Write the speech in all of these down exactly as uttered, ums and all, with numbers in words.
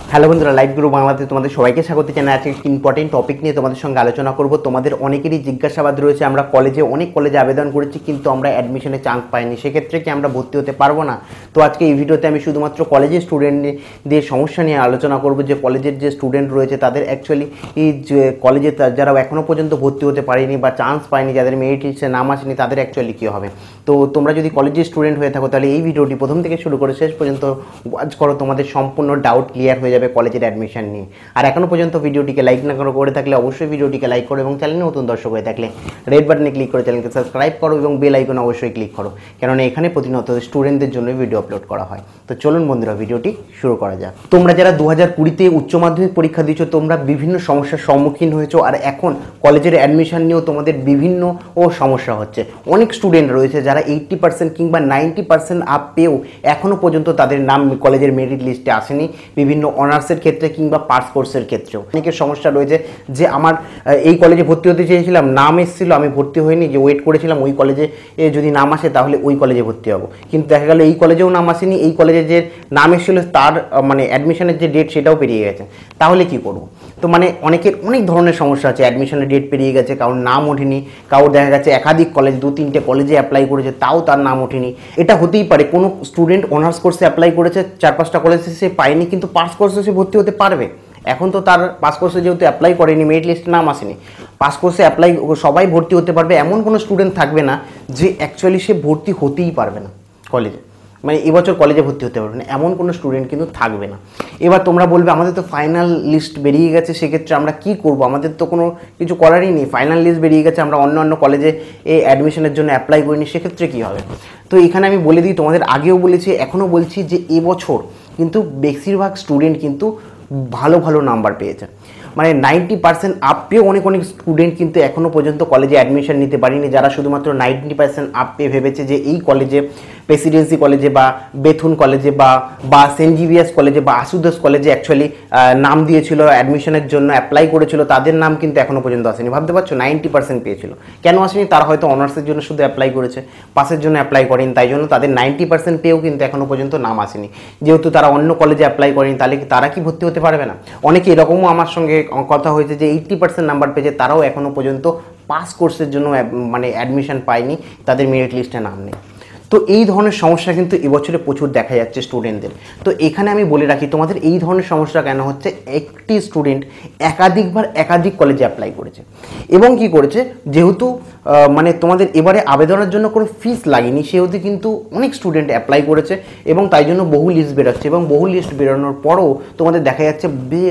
Hello বন্ধুরা, live group বাংলাতে তোমাদের সবাইকে স্বাগত জানাই। আজকে একটি ইম্পর্টেন্ট টপিক নিয়ে তোমাদের সঙ্গে আলোচনা করব। তোমাদের অনেকেরই জিজ্ঞাসাবাদ রয়েছে, আমরা কলেজে অনেক কলেজে আবেদন করেছি কিন্তু আমরা অ্যাডমিশনে চান্স পাইনি, সেক্ষেত্রে কি আমরা ভর্তি হতে পারবো না? তো আজকে এই ভিডিওতে আমি শুধুমাত্র কলেজের স্টুডেন্টদের সমস্যা নিয়ে আলোচনা করব, যে কলেজের যে স্টুডেন্ট রয়েছে তাদের অ্যাকচুয়ালি এই যে কলেজে যারা এখনও পর্যন্ত ভর্তি হতে পারেনি বা চান্স পায়নি, যাদের মেরিট লিস্টে নাম আসেনি, তাদের অ্যাকচুয়ালি কী হবে। তো তোমরা যদি কলেজের স্টুডেন্ট হয়ে থাকো তাহলে এই ভিডিওটি প্রথম থেকে শুরু করে শেষ পর্যন্ত ওয়াচ করো, তোমাদের সম্পূর্ণ ডাউট ক্লিয়ার হয়ে যাবে কলেজের অ্যাডমিশন নিয়ে। আর এখনো পর্যন্ত ভিডিওটিকে লাইক না করো করে থাকলে অবশ্যই ভিডিওটিকে লাইক করো, এবং চ্যানেলে নতুন দর্শক হয়ে থাকলে রেড বাটনে ক্লিক করে চ্যানেলকে সাবস্ক্রাইব করো এবং বেল আইকনে অবশ্যই ক্লিক করো, কেননা এখানে প্রতিনিয়ত স্টুডেন্টদের জন্য ভিডিও আপলোড করা হয়। তো চলুন বন্ধুরা, ভিডিওটি শুরু করা যাক। তোমরা যারা দু হাজার কুড়িতে উচ্চ মাধ্যমিক পরীক্ষা দিয়েছো, তোমরা বিভিন্ন সমস্যার সম্মুখীন হয়েছো, আর এখন কলেজের অ্যাডমিশন নিয়েও তোমাদের বিভিন্ন ও সমস্যা হচ্ছে। অনেক স্টুডেন্ট রয়েছে যারা এইট্টি পার্সেন্ট কিংবা নাইনটি পার্সেন্ট আপ পেয়েও এখনও পর্যন্ত তাদের নাম কলেজের মেরিট লিস্টে আসেনি, বিভিন্ন অনার্সের ক্ষেত্রে কিংবা পাস কোর্সের ক্ষেত্রেও। অনেকের সমস্যা রয়েছে যে আমার এই কলেজে ভর্তি হতে চেয়েছিলাম, নাম এসেছিলো, আমি ভর্তি হইনি, যে ওয়েট করেছিলাম ওই কলেজে যদি নাম আসে তাহলে ওই কলেজে ভর্তি হবো, কিন্তু দেখা গেল এই কলেজেও নাম আসেনি, এই কলেজে যে নাম এসেছিলো তার মানে অ্যাডমিশনের যে ডেট সেটাও পেরিয়ে গেছে। তাহলে কি করব? তো মানে অনেকের অনেক ধরনের সমস্যা আছে, অ্যাডমিশনের ডেট পেরিয়ে গেছে, কারোর নাম ওঠেনি, কারোর দেখা গেছে একাধিক কলেজ দু তিনটে কলেজে অ্যাপ্লাই করেছে তাও তার নাম ওঠেনি। এটা হতেই পারে, কোনো স্টুডেন্ট অনার্স কোর্সে অ্যাপ্লাই করেছে, চার পাঁচটা কলেজে সে পায়নি, কিন্তু পাস কোর্সে সে ভর্তি হতে পারবে। এখন তো তার পাস কোর্সে যেহেতু অ্যাপ্লাই করেনি, মেরিট লিস্টে নাম আসেনি, পাস কোর্সে অ্যাপ্লাই সবাই ভর্তি হতে পারবে, এমন কোনো স্টুডেন্ট থাকবে না যে অ্যাকচুয়ালি সে ভর্তি হতেই পারবে না কলেজে, মানে এবছর কলেজে ভর্তি হতে পারবে না, এমন কোনো স্টুডেন্ট কিন্তু থাকবে না। এবার তোমরা বলবে আমাদের তো ফাইনাল লিস্ট বেরিয়ে গেছে, সেক্ষেত্রে আমরা কি করব? আমাদের তো কোনো কিছু করারই নেই, ফাইনাল লিস্ট বেরিয়ে গেছে, আমরা অন্য অন্য কলেজে এই অ্যাডমিশনের জন্য অ্যাপ্লাই করিনি, সেক্ষেত্রে কী হবে? তো এখানে আমি বলে দিই, তোমাদের আগেও বলেছি এখনও বলছি, যে এবছর কিন্তু বেশিরভাগ স্টুডেন্ট কিন্তু ভালো ভালো নাম্বার পেয়েছে, মানে নাইনটি পার্সেন্ট আপ পেয়েও অনেক অনেক স্টুডেন্ট কিন্তু এখনও পর্যন্ত কলেজে অ্যাডমিশন নিতে পারিনি, যারা শুধুমাত্র নাইনটি পার্সেন্ট আপ পেয়ে ভেবেছে যে এই কলেজে, প্রেসিডেন্সি কলেজে বা বেথুন কলেজে বা বা সেন্ট জেভিয়ার্স কলেজে বা আশুতোষ কলেজে অ্যাকচুয়ালি নাম দিয়েছিল, অ্যাডমিশনের জন্য অ্যাপ্লাই করেছিল, তাদের নাম কিন্তু এখনও পর্যন্ত আসেনি। ভাবতে পারছো, নাইনটি পার্সেন্ট পেয়েছিল, কেন আসেনি? তারা হয়তো অনার্সের জন্য শুধু অ্যাপ্লাই করেছে, পাসের জন্য অ্যাপ্লাই করেনি, তাই জন্য তাদের নাইনটি পার্সেন্ট পেয়েও কিন্তু এখনও পর্যন্ত নাম আসেনি। যেহেতু তারা অন্য কলেজে অ্যাপ্লাই করেনি, তাহলে কি তারা কি ভর্তি হতে পারবে না? অনেকে এরকমও আমার সঙ্গে কথা হয়েছে যে এইট্টি পার্সেন্ট নাম্বার পেয়েছে, তারাও এখনও পর্যন্ত পাস কোর্সের জন্য মানে অ্যাডমিশন পায়নি, তাদের মেরিট লিস্টে নাম নেই। তো এই ধরনের সমস্যা কিন্তু এবছরে প্রচুর দেখা যাচ্ছে স্টুডেন্টদের। তো এখানে আমি বলে রাখি, তোমাদের এই ধরনের সমস্যা কেন হচ্ছে? একটি স্টুডেন্ট একাধিকবার একাধিক কলেজে অ্যাপ্লাই করেছে, এবং কি করেছে, যেহেতু মানে তোমাদের এবারে আবেদনের জন্য কোনো ফিস লাগেনি, সেহেতু কিন্তু অনেক স্টুডেন্ট অ্যাপ্লাই করেছে, এবং তাই জন্য বহু লিস্ট বেরোচ্ছে, এবং বহু লিস্ট বেরোনোর পরও তোমাদের দেখা যাচ্ছে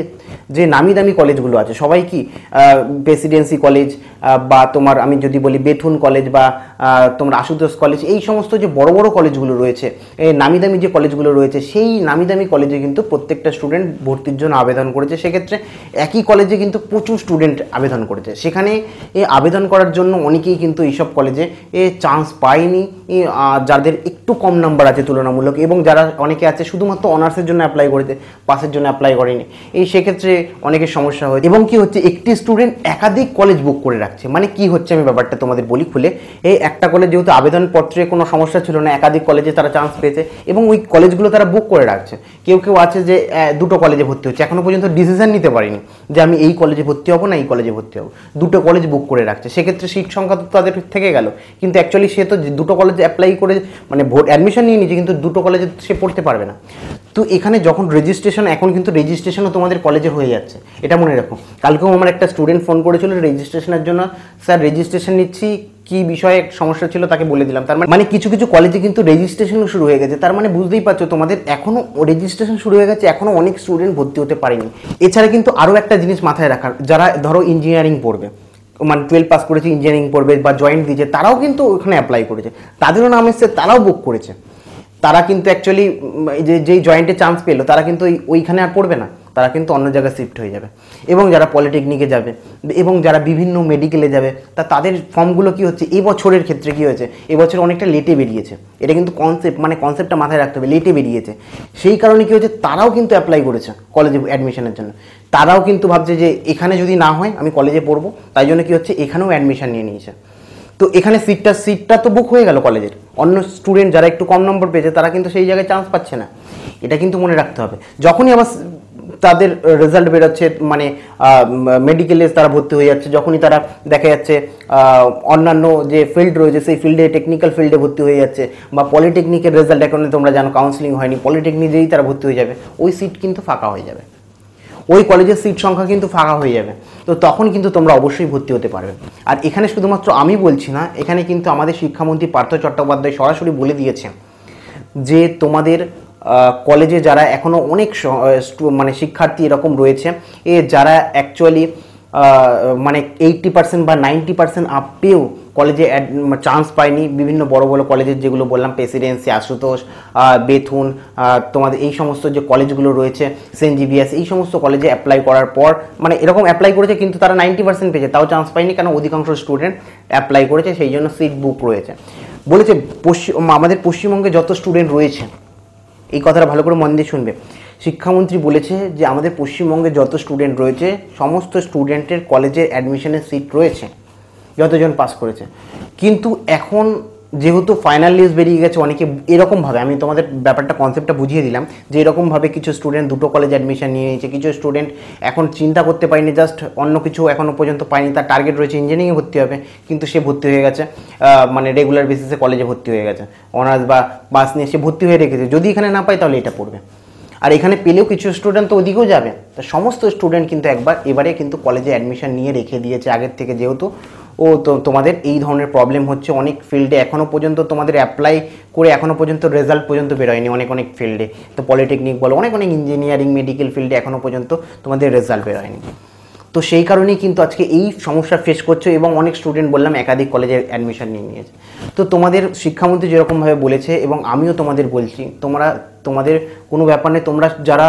যে নামি দামি কলেজগুলো আছে সবাই কি প্রেসিডেন্সি কলেজ বা তোমার আমি যদি বলি বেথুন কলেজ বা তোমার আশুতোষ কলেজ, এই সমস্ত যে বড় বড় কলেজগুলো রয়েছে, এই নামি দামি যে কলেজগুলো রয়েছে, সেই নামি দামি কলেজে কিন্তু প্রত্যেকটা স্টুডেন্ট ভর্তির জন্য আবেদন করেছে। সেক্ষেত্রে একই কলেজে কিন্তু প্রচুর স্টুডেন্ট আবেদন করেছে, সেখানে এই আবেদন করার জন্য অনেকেই কিন্তু এইসব কলেজে এ চান্স পায়নি, যাদের একটু কম নাম্বার আছে তুলনামূলক, এবং যারা অনেকে আছে শুধুমাত্র অনার্সের জন্য অ্যাপ্লাই করেছে, পাসের জন্য অ্যাপ্লাই করেনি, এই সেক্ষেত্রে অনেকের সমস্যা হয়। এবং কি হচ্ছে, একটি স্টুডেন্ট একাধিক কলেজ বুক করে রাখছে, মানে কি হচ্ছে আমি ব্যাপারটা তোমাদের বলি খুলে। এই একটা কলেজ যেহেতু আবেদনপত্রে কোনো সমস্যা ছিল না, একাধিক কলেজে তারা চান্স পেয়েছে, এবং ওই কলেজগুলো তারা বুক করে রাখছে। কেউ কেউ আছে যে দুটো কলেজে ভর্তি হচ্ছে, এখনও পর্যন্ত ডিসিশন নিতে পারিনি যে আমি এই কলেজে ভর্তি হবো না এই কলেজে ভর্তি হবো, দুটো কলেজ বুক করে রাখছে। সেক্ষেত্রে সিট সংখ্যা তো তাদের থেকে গেল, কিন্তু অ্যাকচুয়ালি সে তো দুটো কলেজে অ্যাপ্লাই করে মানে ভোট অ্যাডমিশন নিয়ে নিয়েছে, কিন্তু দুটো কলেজে সে পড়তে পারবে না। তো এখানে যখন রেজিস্ট্রেশন, এখন কিন্তু রেজিস্ট্রেশনও তোমাদের কলেজে হয়ে যাচ্ছে, এটা মনে রাখো। কালকেও আমার একটা স্টুডেন্ট ফোন করেছিল রেজিস্ট্রেশনের জন্য, স্যার রেজিস্ট্রেশন নিচ্ছি, কি বিষয়ে সমস্যা ছিল তাকে বলে দিলাম। তার মানে কিছু কিছু কলেজে কিন্তু রেজিস্ট্রেশনও শুরু হয়ে গেছে, তার মানে বুঝতেই পারছো তোমাদের এখনও রেজিস্ট্রেশন শুরু হয়ে গেছে, এখনও অনেক স্টুডেন্ট ভর্তি হতে পারেনি। এছাড়া কিন্তু আরও একটা জিনিস মাথায় রাখার, যারা ধরো ইঞ্জিনিয়ারিং পড়বে, মানে টুয়েলভ পাস করেছে ইঞ্জিনিয়ারিং পড়বে বা জয়েন্ট দিয়েছে, তারাও কিন্তু ওখানে অ্যাপ্লাই করেছে, তাদেরও নাম এসছে, তারাও বুক করেছে, তারা কিন্তু অ্যাকচুয়ালি যে যেই জয়েন্টে চান্স পেলো তারা কিন্তু ওইখানে আর পড়বে না, তারা কিন্তু অন্য জায়গায় শিফট হয়ে যাবে। এবং যারা পলিটেকনিকে যাবে এবং যারা বিভিন্ন মেডিকেলে যাবে, তা তাদের ফর্মগুলো কী হচ্ছে, এবছরের ক্ষেত্রে কী হয়েছে, এবছর অনেকটা লেটে বেরিয়েছে। এটা কিন্তু কনসেপ্ট, মানে কনসেপ্টটা মাথায় রাখতে হবে, লেটে বেরিয়েছে। সেই কারণে কী হচ্ছে, তারাও কিন্তু অ্যাপ্লাই করেছে কলেজে অ্যাডমিশনের জন্য, তারাও কিন্তু ভাবছে যে এখানে যদি না হয় আমি কলেজে পড়বো, তাই জন্য কী হচ্ছে, এখানেও অ্যাডমিশন নিয়ে নিয়েছে। তো এখানে সিটটা সিটটা তো বুক হয়ে গেল কলেজের, অন্য স্টুডেন্ট যারা একটু কম নম্বর পেয়েছে তারা কিন্তু সেই জায়গায় চান্স পাচ্ছে না, এটা কিন্তু মনে রাখতে হবে। যখনই আবার তাদের রেজাল্ট বেরোচ্ছে, মানে মেডিকেলে তারা ভর্তি হয়ে যাচ্ছে, যখনই তারা দেখা যাচ্ছে অন্যান্য যে ফিল্ড রয়েছে সেই ফিল্ডে, টেকনিক্যাল ফিল্ডে ভর্তি হয়ে যাচ্ছে, বা পলিটেকনিকের রেজাল্ট এখন তোমরা জানো কাউন্সিলিং হয়নি, পলিটেকনিকেই তারা ভর্তি হয়ে যাবে, ওই সিট কিন্তু ফাঁকা হয়ে যাবে, ওই কলেজের সিট সংখ্যা কিন্তু ফাঁকা হয়ে যাবে। তো তখন কিন্তু তোমরা অবশ্যই ভর্তি হতে পারবে। আর এখানে শুধুমাত্র আমি বলছি না, এখানে কিন্তু আমাদের শিক্ষামন্ত্রী পার্থ চট্টোপাধ্যায় সরাসরি বলে দিয়েছে যে তোমাদের কলেজে যারা এখনও অনেক মানে শিক্ষার্থী এরকম রয়েছে এ যারা অ্যাকচুয়ালি মানে এইট্টি পার্সেন্ট বা নাইনটি পার্সেন্ট আপ পেয়েও কলেজে চান্স পায়নি, বিভিন্ন বড় বড় কলেজের যেগুলো বললাম প্রেসিডেন্সি, আশুতোষ, বেথুন, তোমাদের এই সমস্ত যে কলেজগুলো রয়েছে, সেন্ট জেভিয়ার্স, এই সমস্ত কলেজে অ্যাপ্লাই করার পর মানে এরকম অ্যাপ্লাই করেছে কিন্তু তারা নাইনটি পার্সেন্ট পেয়েছে, তাও চান্স পায়নি, কারণ অধিকাংশ স্টুডেন্ট অ্যাপ্লাই করেছে, সেই জন্য সিট বুক রয়েছে। বলেছে পশ্চিম আমাদের পশ্চিমবঙ্গে যত স্টুডেন্ট রয়েছে, এই কথাটা ভালো করে মন দিয়ে শুনবে, শিক্ষামন্ত্রী বলেছে যে আমাদের পশ্চিমবঙ্গে যত স্টুডেন্ট রয়েছে সমস্ত স্টুডেন্টের কলেজে অ্যাডমিশনের সিট রয়েছে, যতজন পাস করেছে। কিন্তু এখন যেহেতু ফাইনাল লিস্ট বেরিয়ে গেছে, অনেকে এরকমভাবে, আমি তোমাদের ব্যাপারটা কনসেপ্টটা বুঝিয়ে দিলাম যে এরকমভাবে কিছু স্টুডেন্ট দুটো কলেজ অ্যাডমিশন নিয়ে নিয়েছে, কিছু স্টুডেন্ট এখন চিন্তা করতে পারেনি, জাস্ট অন্য কিছু এখনও পর্যন্ত পায়নি, তার টার্গেট রয়েছে ইঞ্জিনিয়ারিংয়ে ভর্তি হবে, কিন্তু সে ভর্তি হয়ে গেছে মানে রেগুলার বেসিসে কলেজে ভর্তি হয়ে গেছে, অনার্স বা পাস নিয়ে সে ভর্তি হয়ে রেখেছে, যদি এখানে না পায় তাহলে এটা পড়বে। আর এখানে পেলেও কিছু স্টুডেন্ট তো ওদিকেও যাবে, তো সমস্ত স্টুডেন্ট কিন্তু একবার এবারে কিন্তু কলেজে অ্যাডমিশন নিয়ে রেখে দিয়েছে আগের থেকে, যেহেতু ও তো তোমাদের এই ধরনের প্রবলেম হচ্ছে অনেক ফিল্ডে, এখনও পর্যন্ত তোমাদের অ্যাপ্লাই করে এখনও পর্যন্ত রেজাল্ট পর্যন্ত বেরোয়নি অনেক অনেক ফিল্ডে, তো পলিটেকনিক বলো, অনেক অনেক ইঞ্জিনিয়ারিং, মেডিকেল ফিল্ডে এখনও পর্যন্ত তোমাদের রেজাল্ট বেরোয়নি। তো সেই কারণেই কিন্তু আজকে এই সমস্যা ফেস করছো, এবং অনেক স্টুডেন্ট বললাম একাধিক কলেজে অ্যাডমিশন নিয়ে নিয়েছে। তো তোমাদের শিক্ষামন্ত্রী যেরকমভাবে বলেছে, এবং আমিও তোমাদের বলছি, তোমরা তোমাদের কোনো ব্যাপার নেই, তোমরা যারা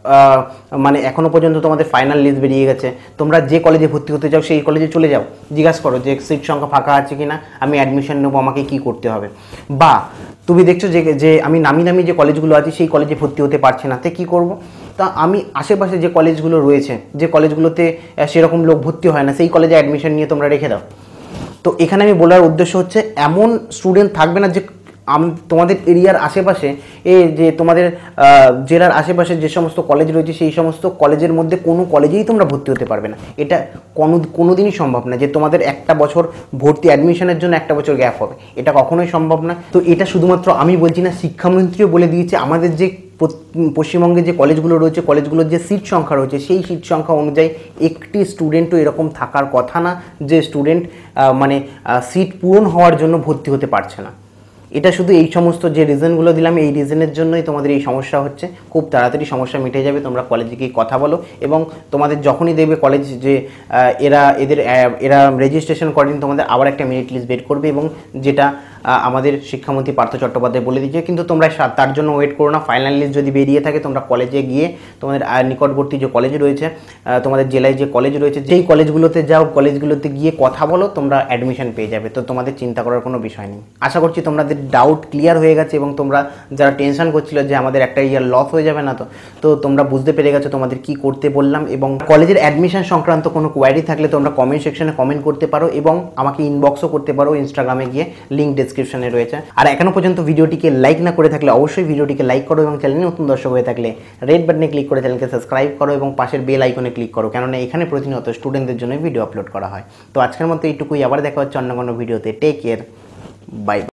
মানে এখনও পর্যন্ত তোমাদের ফাইনাল লিস্ট বেরিয়ে গেছে, তোমরা যে কলেজে ভর্তি হতে চাও সেই কলেজে চলে যাও, জিজ্ঞাসা করো যে সিট সংখ্যা ফাঁকা আছে কি না, আমি অ্যাডমিশন নেবো, আমাকে কী করতে হবে। বা তুমি দেখছো যে যে আমি নামি নামি যে কলেজগুলো আছে সেই কলেজে ভর্তি হতে পারছে না, তে কী করবো? তা আমি আশেপাশে যে কলেজগুলো রয়েছে, যে কলেজগুলোতে সেরকম লোক ভর্তি হয় না, সেই কলেজে অ্যাডমিশন নিয়ে তোমরা রেখে দাও। তো এখানে আমি বলার উদ্দেশ্য হচ্ছে এমন স্টুডেন্ট থাকবে না যে তোমাদের এরিয়ার আশেপাশে, এ যে তোমাদের জেলার আশেপাশে যে সমস্ত কলেজ রয়েছে সেই সমস্ত কলেজের মধ্যে কোনো কলেজেই তোমরা ভর্তি হতে পারবে না, এটা কোনো কোনো দিনই সম্ভব না যে তোমাদের একটা বছর ভর্তি অ্যাডমিশনের জন্য একটা বছর গ্যাপ হবে, এটা কখনোই সম্ভব না। তো এটা শুধুমাত্র আমি বলছি না, শিক্ষামন্ত্রীও বলে দিয়েছে আমাদের যে পশ্চিমবঙ্গে যে কলেজগুলো রয়েছে, কলেজগুলোর যে সিট সংখ্যা রয়েছে সেই সিট সংখ্যা অনুযায়ী একটি স্টুডেন্টও এরকম থাকার কথা না যে স্টুডেন্ট মানে সিট পূরণ হওয়ার জন্য ভর্তি হতে পারছে না। এটা শুধু এই সমস্ত যে রিজনগুলো দিলাম, এই রিজনের জন্যই তোমাদের এই সমস্যা হচ্ছে। খুব তাড়াতাড়ি সমস্যা মিটে যাবে, তোমরা কলেজে গিয়ে কথা বলো, এবং তোমাদের যখনই দেখবে কলেজ যে এরা এদের এরা রেজিস্ট্রেশন করেন, তোমাদের আবার একটা মেরিট লিস্ট বের করবে, এবং যেটা আমাদের শিক্ষামন্ত্রী পার্থ চট্টোপাধ্যায় বলে দিয়েছে। কিন্তু তোমরা তার জন্য ওয়েট করো না, ফাইনাল লিস্ট যদি বেরিয়ে থাকে তোমরা কলেজে গিয়ে তোমাদের নিকটবর্তী যে কলেজ রয়েছে, তোমাদের জেলায় যে কলেজ রয়েছে সেই কলেজগুলোতে যাও, কলেজগুলোতে গিয়ে কথা বলো, তোমরা অ্যাডমিশন পেয়ে যাবে। তো তোমাদের চিন্তা করার কোনো বিষয় নেই। আশা করছি তোমাদের ডাউট ক্লিয়ার হয়ে গেছে, এবং তোমরা যারা টেনশন করছিল যে আমাদের একটা ইয়ার লস হয়ে যাবে না, তো তো তোমরা বুঝতে পেরে গেছো তোমাদের কি করতে বললাম। এবং কলেজের অ্যাডমিশন সংক্রান্ত কোনো কোয়ারি থাকলে তোমরা কমেন্ট সেকশনে কমেন্ট করতে পারো, এবং আমাকে ইনবক্সও করতে পারো, ইনস্টাগ্রামে গিয়ে লিঙ্ক ডেসক্রিপশনে রয়েছে। আর এখনো পর্যন্ত ভিডিওটিকে লাইক না করে থাকলে অবশ্যই ভিডিওটিকে লাইক করো, এবং চ্যানেলে নতুন দর্শক হয়ে থাকলে রেড বাটনে ক্লিক করে চ্যানেলকে সাবস্ক্রাইব করো, এবং পাশের বেল আইকনে ক্লিক করো, কেননা এখানে প্রতিনিয়ত স্টুডেন্টদের জন্য ভিডিও আপলোড করা হয়। তো আজকের মতো এইটুকুই, আবার দেখা হচ্ছে অন্য কোনো ভিডিওতে। Take care, by.